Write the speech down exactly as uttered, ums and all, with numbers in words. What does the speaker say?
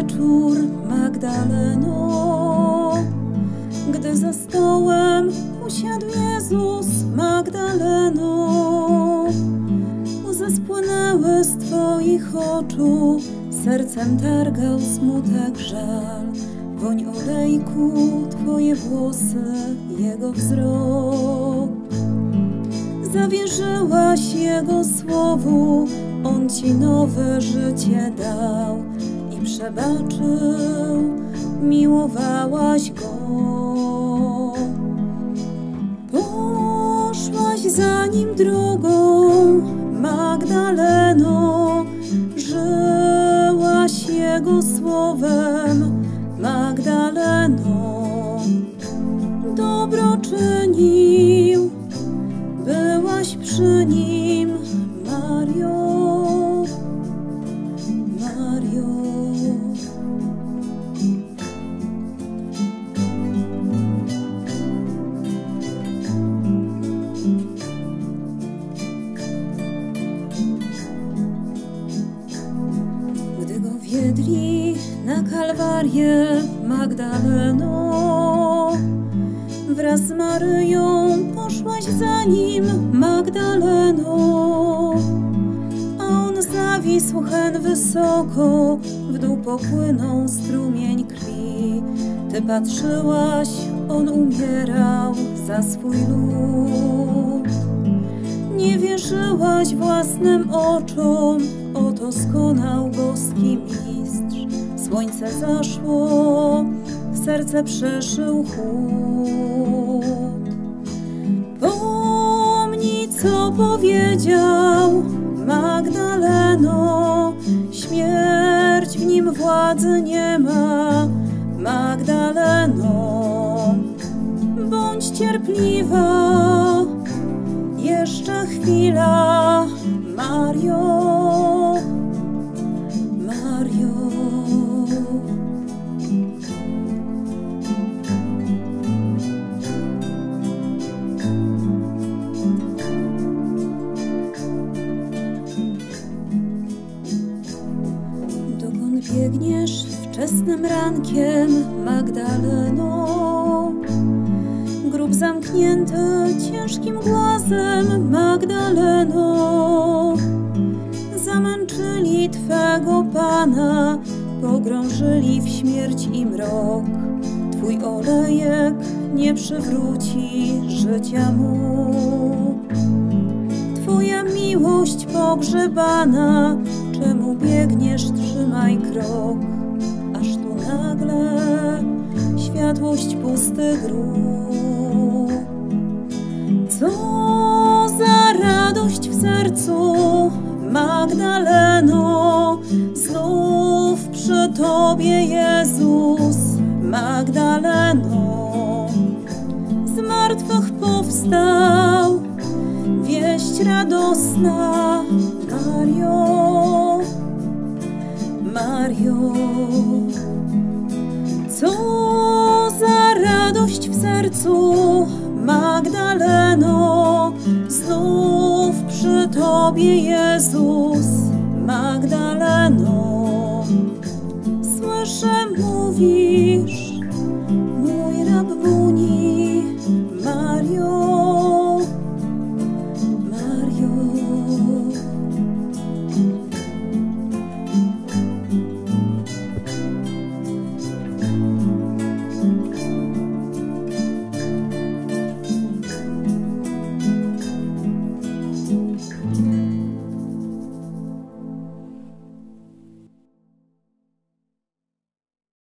wieczór, Magdaleno, gdy za stołem usiadł Jezus, Magdaleno. Łzy spłynęły z Twoich oczu, sercem targał smutek, żal. Woń olejku, Twoje włosy, Jego wzrok. Zawierzyłaś Jego słowu, On Ci nowe życie dał i przebaczył, miłowałaś Go. Poszłaś za Nim drogą, Magdaleno, żyłaś Jego słowem, Magdaleno. Dobro czynił, byłaś przy Nim, Mario, Mario. Gdy Go wiedli na Kalwarię, Magdaleno, wraz z Maryją poszłaś za Nim, Magdaleno. A On zawisł hen wysoko, w dół popłynął strumień krwi. Ty patrzyłaś, On umierał za swój lud. Nie wierzyłaś własnym oczom, oto skonał boski mistrz. Słońce zaszło, w serce przeszył chłód. Pomnij, co powiedział, Magdaleno, śmierć w Nim władzy nie ma, Magdaleno. Bądź cierpliwa, jeszcze chwila, Mario, Mario. Dokąd biegniesz wczesnym rankiem, Magdaleno? Grób zamknięty ciężkim głazem, Magdaleno. Zamęczyli Twego Pana, pogrążyli w śmierć i mrok. Twój olejek nie przywróci życia mu. Twoja miłość pogrzebana, czemu biegniesz, trzymaj krok. Aż tu nagle światłość pustych dróg. Co za radość w sercu, Magdaleno, znów przy Tobie Jezus, Magdaleno. Z martwych powstał, wieść radosna, Mario, Mario. Co za radość w sercu, Magdaleno, znów przy Tobie Jezus, Magdaleno. Słyszę, mówisz,